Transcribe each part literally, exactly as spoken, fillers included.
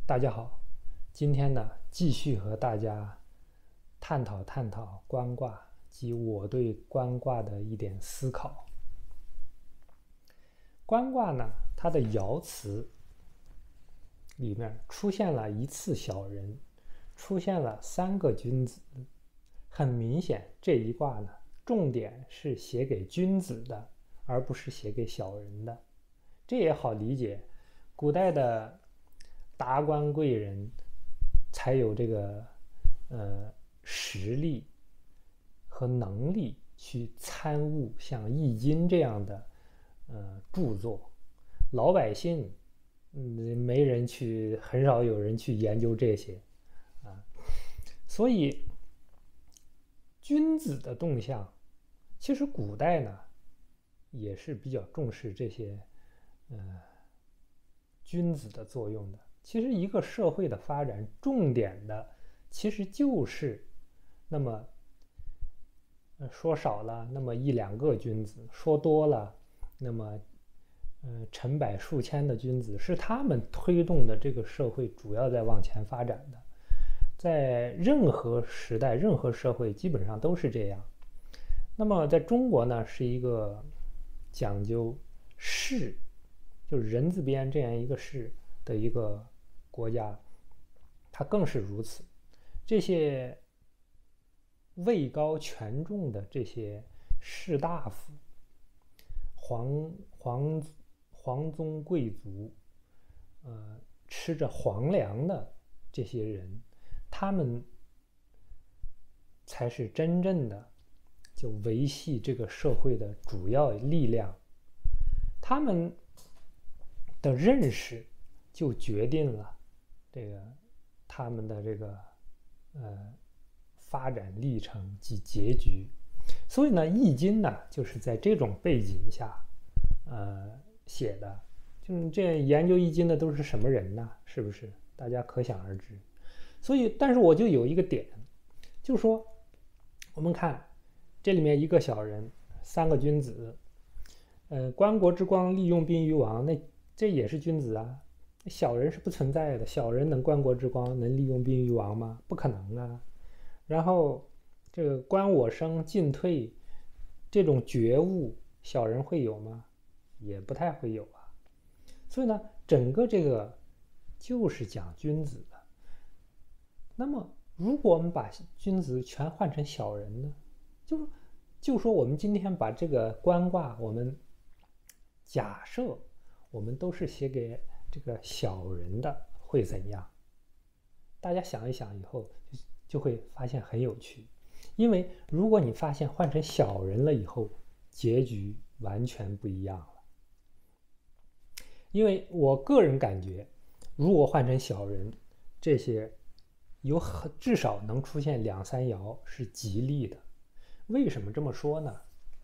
大家好，今天呢继续和大家探讨探讨观卦及我对观卦的一点思考。观卦呢，它的爻辞里面出现了一次小人，出现了三个君子。很明显，这一卦呢，重点是写给君子的，而不是写给小人的。这也好理解，古代的达官贵人才有这个呃实力和能力去参悟像《易经》这样的呃著作，老百姓嗯没人去，很少有人去研究这些啊，所以君子的动向，其实古代呢也是比较重视这些呃君子的作用的。其实一个社会的发展，重点的其实就是那么说少了那么一两个君子，说多了那么呃成百数千的君子，是他们推动的这个社会主要在往前发展的。在任何时代任何社会基本上都是这样。那么在中国呢，是一个讲究士，就是人字边这样一个士的一个国家，它更是如此。这些位高权重的这些士大夫、皇皇皇宗贵族，呃，吃着皇粮的这些人，他们才是真正的就维系这个社会的主要力量。他们的认识就决定了这个他们的这个呃发展历程及结局。所以呢，《易经》呢就是在这种背景下呃写的。就这研究《易经》的都是什么人呢？是不是？大家可想而知。所以，但是我就有一个点，就是说，我们看这里面一个小人，三个君子，呃，观国之光，利用宾于王，那这也是君子啊。小人是不存在的，小人能观国之光，能利用宾于王吗？不可能啊。然后这个观我生进退这种觉悟，小人会有吗？也不太会有啊。所以呢，整个这个就是讲君子的。那么，如果我们把君子全换成小人呢？就就说我们今天把这个观卦，我们假设我们都是写给这个小人的，会怎样？大家想一想以后就，就会发现很有趣。因为如果你发现换成小人了以后，结局完全不一样了。因为我个人感觉，如果换成小人，这些有很至少能出现两三爻是吉利的。为什么这么说呢？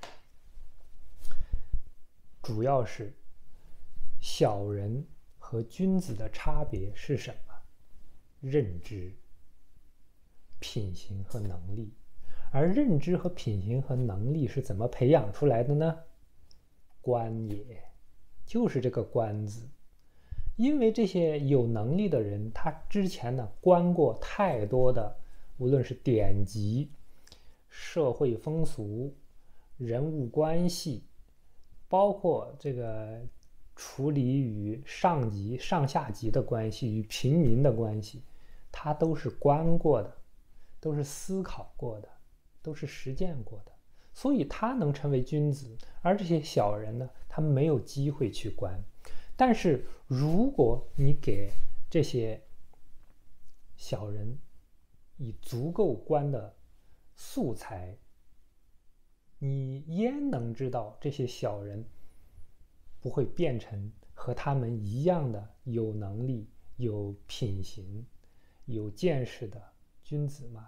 主要是小人和君子的差别是什么？认知、品行和能力。而认知和品行和能力是怎么培养出来的呢？观也，就是这个观字。因为这些有能力的人，他之前呢观过太多的，无论是典籍、社会风俗、人物关系，包括这个处理与上级、上下级的关系与平民的关系，他都是观过的，都是思考过的，都是实践过的，所以他能成为君子。而这些小人呢，他没有机会去观。但是如果你给这些小人以足够观的素材，你焉能知道这些小人不会变成和他们一样的有能力、有品行、有见识的君子吗？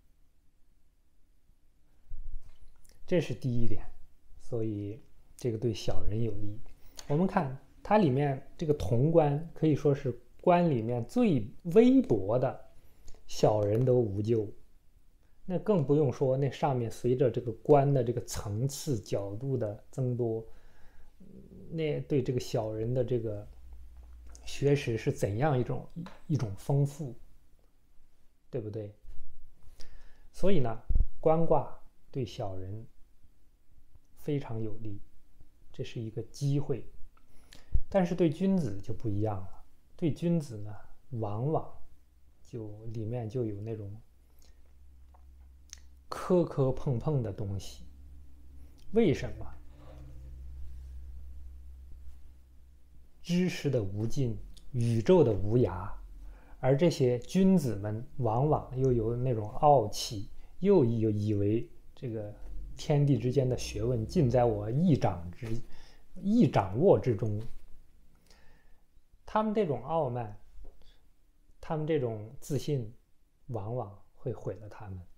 这是第一点，所以这个对小人有利。我们看它里面这个潼关，可以说是关里面最微薄的，小人都无咎。那更不用说那上面随着这个关的这个层次角度的增多，那对这个小人的这个学识是怎样一种一种丰富，对不对？所以呢，官卦对小人非常有利，这是一个机会。但是对君子就不一样了，对君子呢，往往就里面就有那种磕磕碰碰的东西。为什么？知识的无尽，宇宙的无涯，而这些君子们往往又有那种傲气，又以为这个天地之间的学问尽在我一掌之一掌握之中。他们这种傲慢，他们这种自信，往往会毁了他们。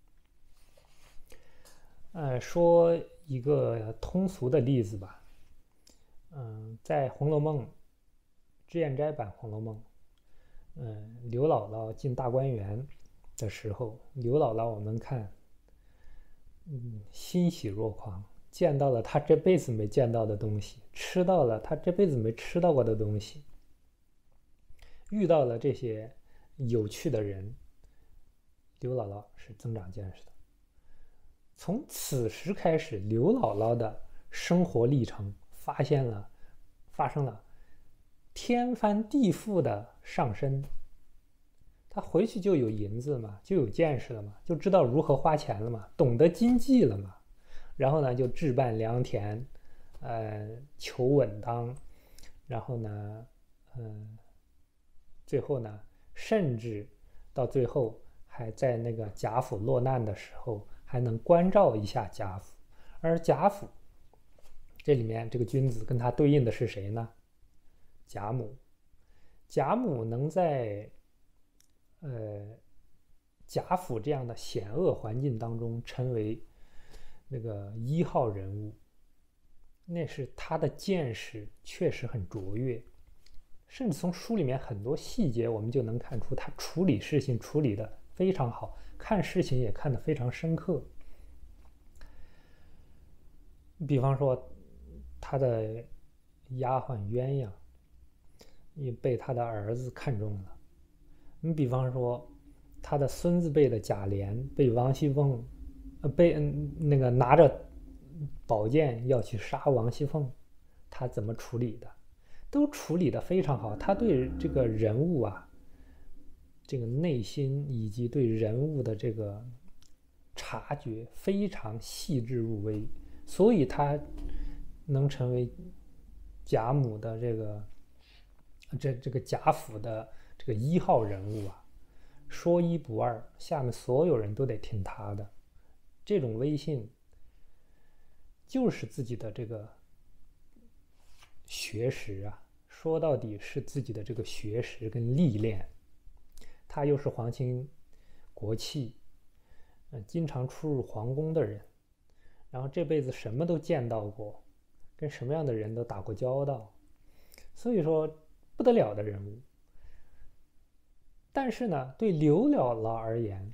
呃，说一个通俗的例子吧。嗯，在《红楼梦》脂砚斋版《红楼梦》，嗯，刘姥姥进大观园的时候，刘姥姥我们看，嗯，欣喜若狂，见到了她这辈子没见到的东西，吃到了她这辈子没吃到过的东西，遇到了这些有趣的人，刘姥姥是增长见识的。从此时开始，刘姥姥的生活历程发现了发生了天翻地覆的上升。她回去就有银子嘛，就有见识了嘛，就知道如何花钱了嘛，懂得经济了嘛。然后呢，就置办良田，呃，求稳当，然后呢，嗯、呃，最后呢，甚至到最后还在那个贾府落难的时候，还能关照一下贾府。而贾府这里面这个君子跟他对应的是谁呢？贾母。贾母能在呃贾府这样的险恶环境当中成为那个一号人物，那是他的见识确实很卓越，甚至从书里面很多细节我们就能看出他处理事情处理的非常好，看事情也看得非常深刻。比方说他的丫鬟鸳鸯也被他的儿子看中了，你比方说他的孙子辈的贾琏被王熙凤呃被、嗯、那个拿着宝剑要去杀王熙凤，他怎么处理的？都处理得非常好。他对这个人物啊，这个内心以及对人物的这个察觉非常细致入微，所以他能成为贾母的这个这这个贾府的这个一号人物啊，说一不二，下面所有人都得听他的。这种威信就是自己的这个学识啊，说到底是自己的这个学识跟历练。他又是皇亲国戚，呃，经常出入皇宫的人，然后这辈子什么都见到过，跟什么样的人都打过交道，所以说不得了的人物。但是呢，对刘姥姥而言，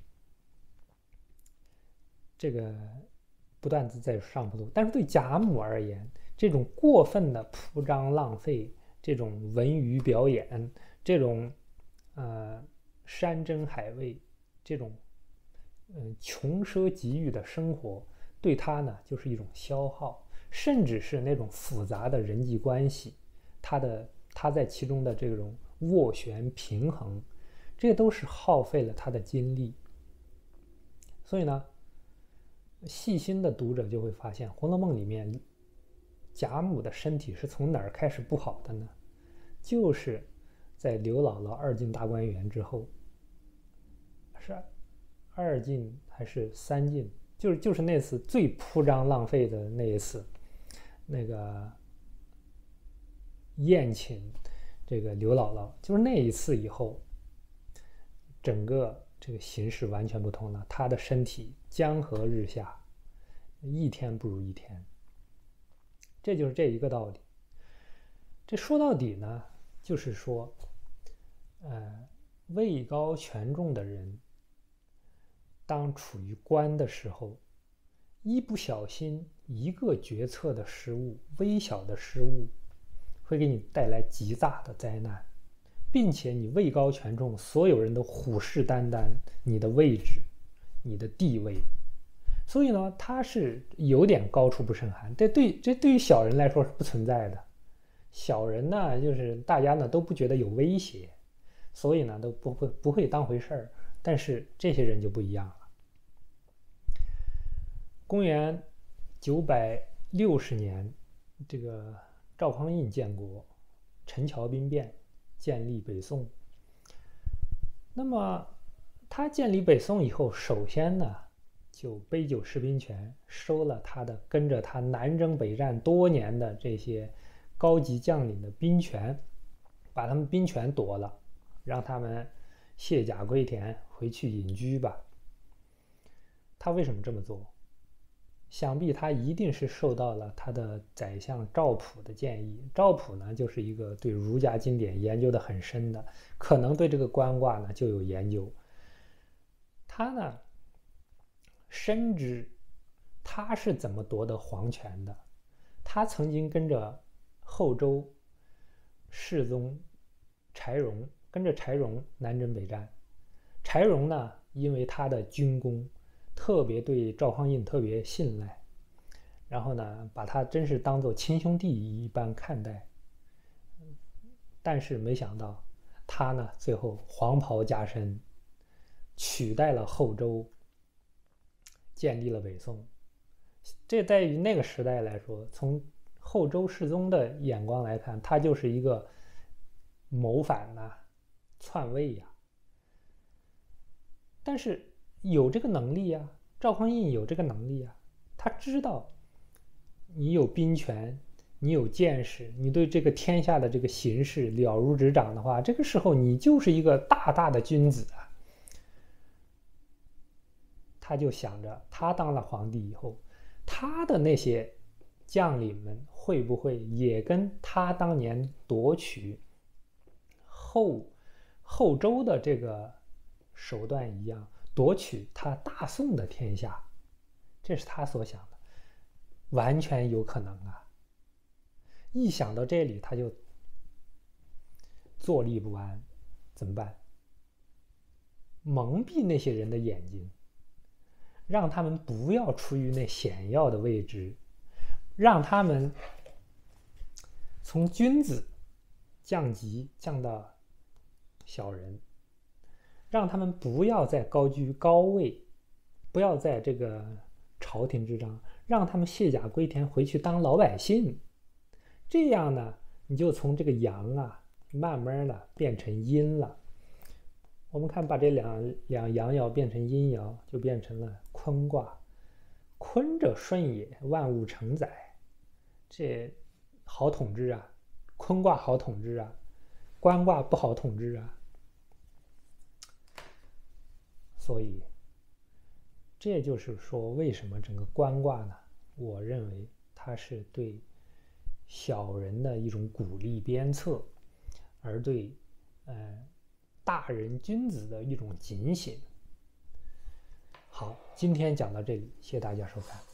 这个不但在上不足，但是对贾母而言，这种过分的铺张浪费，这种文娱表演，这种呃山珍海味，这种嗯、呃、穷奢极欲的生活，对他呢就是一种消耗，甚至是那种复杂的人际关系，他的他在其中的这种斡旋平衡，这都是耗费了他的精力。所以呢，细心的读者就会发现，《红楼梦》里面贾母的身体是从哪儿开始不好的呢？就是在刘姥姥二进大观园之后，是二进还是三进？就是就是那次最铺张浪费的那一次，那个宴请这个刘姥姥，就是那一次以后，整个这个形势完全不同了。她的身体江河日下，一天不如一天。这就是这一个道理。这说到底呢，就是说，呃，位高权重的人，当处于官的时候，一不小心，一个决策的失误，微小的失误，会给你带来极大的灾难。 并且你位高权重，所有人都虎视眈眈你的位置、你的地位，所以呢，他是有点高处不胜寒。这对这对于小人来说是不存在的。小人呢，就是大家呢都不觉得有威胁，所以呢都不会不会当回事儿。但是这些人就不一样了。公元九百六十年，这个赵匡胤建国，陈桥兵变，建立北宋。那么他建立北宋以后，首先呢就杯酒释兵权，收了他的跟着他南征北战多年的这些高级将领的兵权，把他们兵权夺了，让他们卸甲归田，回去隐居吧。他为什么这么做？想必他一定是受到了他的宰相赵普的建议。赵普呢，就是一个对儒家经典研究的很深的，可能对这个官卦呢就有研究。他呢深知他是怎么夺得皇权的。他曾经跟着后周世宗柴荣，跟着柴荣南征北战。柴荣呢，因为他的军功，特别对赵匡胤特别信赖，然后呢，把他真是当作亲兄弟一般看待。但是没想到，他呢最后黄袍加身，取代了后周，建立了北宋。这在于那个时代来说，从后周世宗的眼光来看，他就是一个谋反呐、啊、篡位呀、啊。但是有这个能力啊，赵匡胤有这个能力啊，他知道你有兵权，你有见识，你对这个天下的这个形势了如指掌的话，这个时候你就是一个大大的君子啊。他就想着，他当了皇帝以后，他的那些将领们会不会也跟他当年夺取后后周的这个手段一样，夺取他大宋的天下？这是他所想的，完全有可能啊。一想到这里，他就坐立不安。怎么办？蒙蔽那些人的眼睛，让他们不要处于那险要的位置，让他们从君子降级降到小人，让他们不要再高居高位，不要在这个朝廷之上，让他们卸甲归田，回去当老百姓。这样呢，你就从这个阳啊，慢慢的变成阴了。我们看，把这两两阳爻变成阴爻，就变成了坤卦。坤者顺也，万物承载，这好统治啊。坤卦好统治啊，官卦不好统治啊。所以这就是说，为什么整个官卦呢，我认为它是对小人的一种鼓励鞭策，而对呃大人君子的一种警醒。好，今天讲到这里，谢谢大家收看。